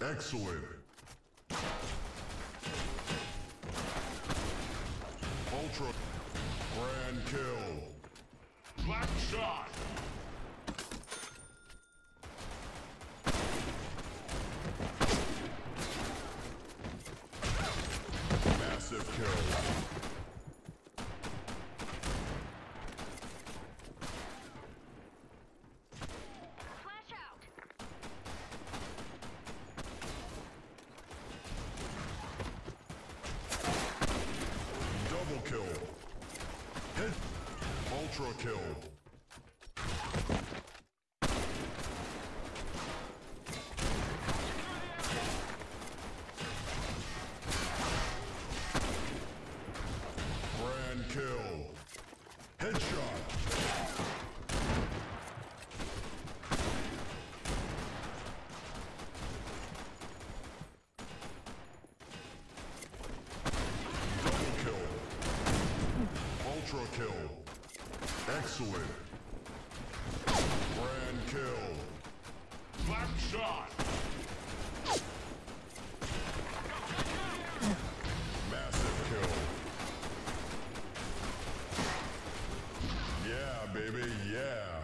Excellent. Ultra. Grand kill. Black shot. Massive kill. Flash out. Double kill. Hit. Ultra kill. Grand kill. Headshot. Double kill. Ultra kill. Excellent. Grand kill. Black shot. Massive kill. Yeah, baby, yeah.